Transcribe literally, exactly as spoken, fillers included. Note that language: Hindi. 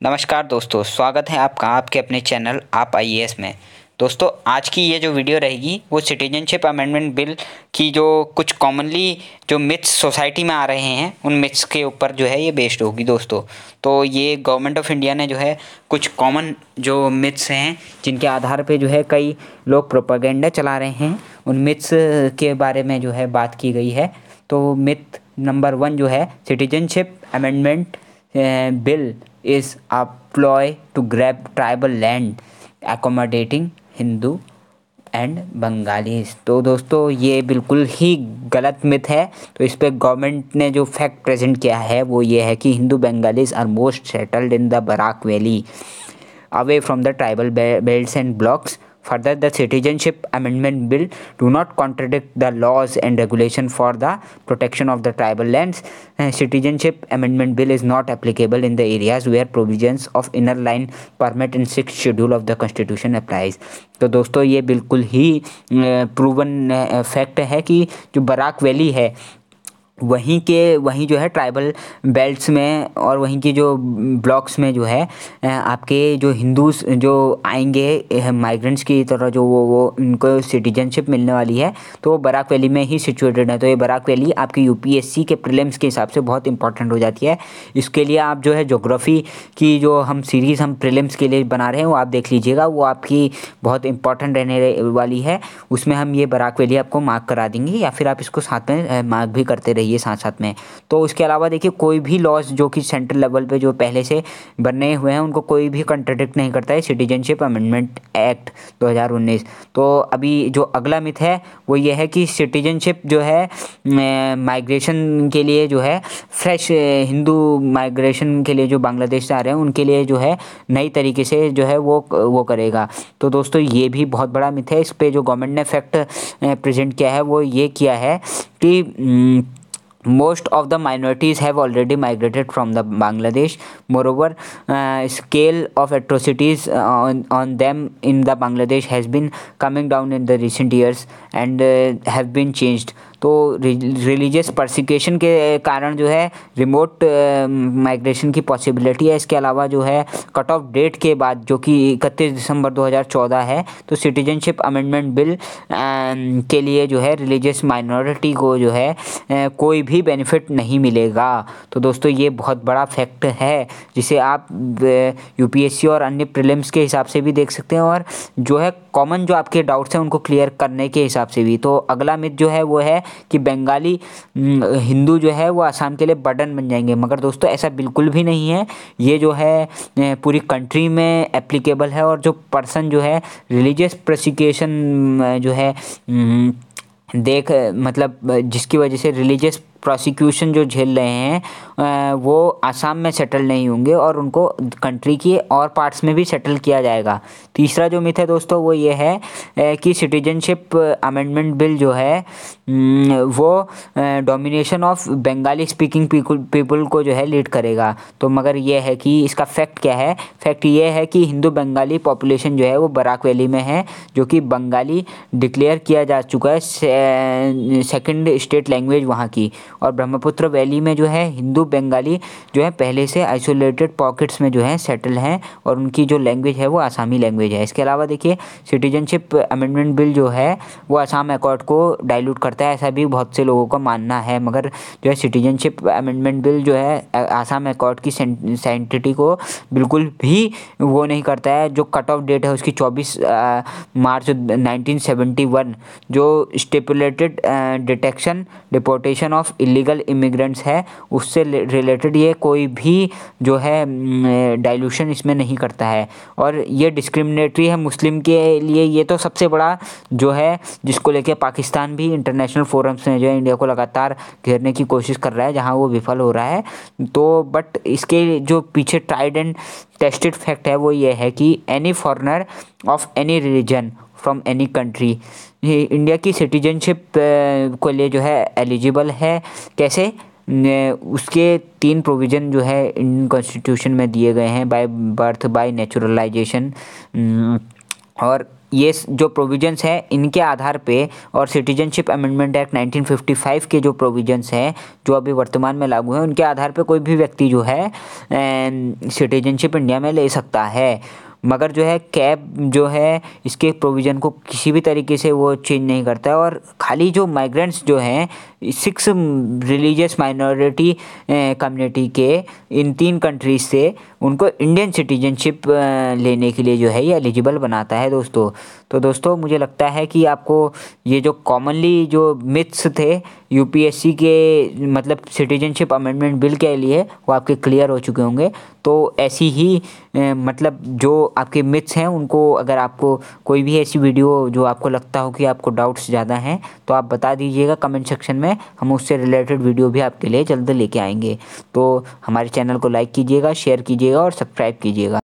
नमस्कार दोस्तों, स्वागत है आपका आपके अपने चैनल आप आई ए एस में। दोस्तों, आज की ये जो वीडियो रहेगी वो सिटीजनशिप अमेंडमेंट बिल की जो कुछ कॉमनली जो मिथ्स सोसाइटी में आ रहे हैं उन मिथ्स के ऊपर जो है ये बेस्ड होगी दोस्तों। तो ये गवर्नमेंट ऑफ इंडिया ने जो है कुछ कॉमन जो मिथ्स हैं जिनके आधार पे जो है कई लोग प्रोपेगेंडा चला रहे हैं, उन मिथ्स के बारे में जो है बात की गई है। तो मिथ नंबर वन जो है, citizenship amendment bill is a ploy to grab tribal land accommodating Hindu and Bengalis. तो दोस्तों ये बिल्कुल ही गलत मिथ है। तो इस पर गवर्नमेंट ने जो फैक्ट प्रेजेंट किया है वो ये है कि Hindu Bengalis are most settled in the Barak valley away from the tribal belts and blocks. Further, the Citizenship Amendment Bill do not contradict the laws and regulation for the protection of the tribal lands. Uh, Citizenship Amendment Bill is not applicable in the areas where provisions of inner line permit in sixth schedule of the Constitution applies. तो दोस्तों ये बिल्कुल ही प्रूवन फैक्ट है कि जो बराक वैली है वहीं के वहीं जो है ट्राइबल बेल्ट्स में और वहीं की जो ब्लॉक्स में जो है आपके जो हिंदूज जो आएंगे माइग्रेंट्स की तरह जो वो वो उनको सिटीजनशिप मिलने वाली है, तो वो बराक वैली में ही सिचुएटेड है। तो ये बराक वैली आपकी यूपीएससी के प्रीलिम्स के हिसाब से बहुत इंपॉर्टेंट हो जाती है। इसके लिए आप जो है ज्योग्राफी की जो हम सीरीज़ हम प्रीलिम्स के लिए बना रहे हैं वो आप देख लीजिएगा, वो आपकी बहुत इंपॉर्टेंट रहने वाली है। उसमें हम ये बराक वैली आपको मार्क करा देंगे या फिर आप इसको साथ में मार्क भी करते रहिए ये साथ साथ में। तो उसके अलावा देखिए कोई भी लॉज जो कि सेंट्रल लेवल पे जो पहले से बने हुए हैं उनको कोई भी कंट्राडिक्ट नहीं करता है सिटीजनशिप अमेंडमेंट एक्ट दो हज़ार उन्नीस। तो अभी जो अगला मिथ है वो ये है कि सिटीजनशिप जो है माइग्रेशन के लिए जो है फ्रेश हिंदू माइग्रेशन के लिए जो बांग्लादेश से आ रहे हैं उनके लिए जो है नई तरीके से जो है वो वो करेगा। तो दोस्तों ये भी बहुत बड़ा मिथ है। इस पे जो गवर्नमेंट ने फैक्ट प्रेजेंट किया है वो ये किया है कि most of the minorities have already migrated from the Bangladesh. Moreover, uh, scale of atrocities uh, on, on them in the Bangladesh has been coming down in the recent years and uh, have been changed. तो रिलीजियस परसिक्यूशन के कारण जो है रिमोट माइग्रेशन की पॉसिबिलिटी है। इसके अलावा जो है कट ऑफ डेट के बाद जो कि इकतीस दिसंबर दो हज़ार चौदह है, तो सिटीजनशिप अमेंडमेंट बिल के लिए जो है रिलीजियस माइनॉरिटी को जो है कोई भी बेनिफिट नहीं मिलेगा। तो दोस्तों ये बहुत बड़ा फैक्ट है जिसे आप यूपीएससी और अन्य प्रीलिम्स के हिसाब से भी देख सकते हैं और जो है कॉमन जो आपके डाउट्स हैं उनको क्लियर करने के हिसाब से भी। तो अगला मिथ जो है वो है कि बंगाली हिंदू जो है वो आसाम के लिए बर्डन बन जाएंगे, मगर दोस्तों ऐसा बिल्कुल भी नहीं है। ये जो है पूरी कंट्री में एप्लीकेबल है और जो पर्सन जो है रिलीजियस प्रोसिक्यूशन जो है देख मतलब जिसकी वजह से रिलीजियस प्रोसिक्यूशन जो झेल रहे हैं वो आसाम में सेटल नहीं होंगे और उनको कंट्री के और पार्ट्स में भी सेटल किया जाएगा। तीसरा जो मिथ है दोस्तों वो ये है कि सिटीजनशिप अमेंडमेंट बिल जो है वो domination of Bengali speaking people को जो है लीड करेगा। तो मगर ये है कि इसका फैक्ट क्या है, फैक्ट ये है कि हिंदू बंगाली पॉपुलेशन जो है वो बराक वैली में है, जो कि बंगाली डिक्लेयर किया जा चुका है सेकंड स्टेट लैंग्वेज वहाँ की। और ब्रह्मपुत्र वैली में जो है हिंदू बंगाली जो है पहले से आइसोलेटेड पॉकेट्स में जो है सेटल हैं और उनकी जो लैंग्वेज है वो आसामी लैंग्वेज है। इसके अलावा देखिए सिटीजनशिप अमेंडमेंट बिल जो है वो आसाम अकॉर्ड को डाइल्यूट करता है, ऐसा भी बहुत से लोगों का मानना है। मगर जो है सिटीजनशिप अमेंडमेंट बिल जो है आसाम अकॉर्ड की सेंटिटी को बिल्कुल भी वो नहीं करता है। जो कट ऑफ डेट है उसकी चौबीस मार्च नाइनटीन सेवेंटी वन जो stipulated detection deportation of illegal immigrants है उससे रिलेटेड ये कोई भी जो है डाइल्यूशन इसमें नहीं करता है और ये डिस्क्रिमिनेटरी है मुस्लिम के लिए। ये तो सबसे बड़ा जो है जिसको लेके पाकिस्तान भी इंटरनेशनल फोरम्स में जो है इंडिया को लगातार घेरने की कोशिश कर रहा है, जहां वो विफल हो रहा है। तो बट इसके जो पीछे ट्राइड एंड टेस्टेड फैक्ट है वो ये है कि any foreigner of any religion from any country India की सिटीजनशिप को लिए जो है एलिजिबल है। कैसे, उसके तीन प्रोविज़न जो है इंडियन कॉन्स्टिट्यूशन में दिए गए हैं, बाय बर्थ, बाय नेचुरलाइजेशन और ये जो प्रोविजंस है इनके आधार पे और citizenship amendment act nineteen fifty five के जो प्रोविजंस हैं जो अभी वर्तमान में लागू हैं उनके आधार पे कोई भी व्यक्ति जो है सिटीजनशिप इंडिया में ले सकता है। मगर जो है कैब जो है इसके प्रोविज़न को किसी भी तरीके से वो चेंज नहीं करता है और खाली जो माइग्रेंट्स जो हैं सिक्स रिलीजियस माइनॉरिटी कम्युनिटी के इन तीन कंट्रीज से उनको इंडियन सिटीजनशिप लेने के लिए जो है ये एलिजिबल बनाता है दोस्तों। तो दोस्तों मुझे लगता है कि आपको ये जो कॉमनली जो मिथ्स थे यूपीएससी के मतलब सिटीजनशिप अमेंडमेंट बिल के लिए वो आपके क्लियर हो चुके होंगे। तो ऐसी ही ए, मतलब जो आपके मिथ्स हैं उनको अगर आपको कोई भी ऐसी वीडियो जो आपको लगता हो कि आपको डाउट्स ज़्यादा हैं तो आप बता दीजिएगा कमेंट सेक्शन में, हम उससे रिलेटेड वीडियो भी आपके लिए जल्द लेके आएंगे। तो हमारे चैनल को लाइक कीजिएगा, शेयर कीजिएगा और सब्सक्राइब कीजिएगा।